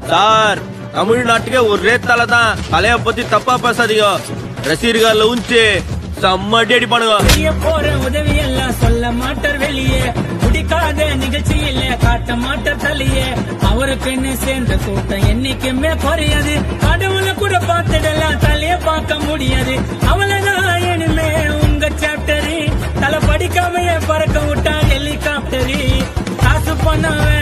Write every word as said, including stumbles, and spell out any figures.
Sir தமிழ்நாட்டுக்கே ஒரே தலை தான். தலைய பத்தி தப்பா பேசாதீங்க. ரசிகர்கள் உஞ்சி செம்மடி அடிப்பானுங்க. போற உதவி எல்லாம் சொல்ல மாட்டார் வெளியே, பிடிக்காத நிகழ்ச்சி இல்ல காட்ட மாட்டார் தலையே. அவருக்குன்னு சேர்ந்த கூட்டம் என்னைக்குமே குறையாது. கடவுளை கூட பார்த்துடலாம், தலைய பார்க்க முடியாது. அவளதான் இனிமே உங்க சாப்டரு. தலை படிக்காமையே பறக்க விட்டா ஹெலிகாப்டரு. காசு பண்ண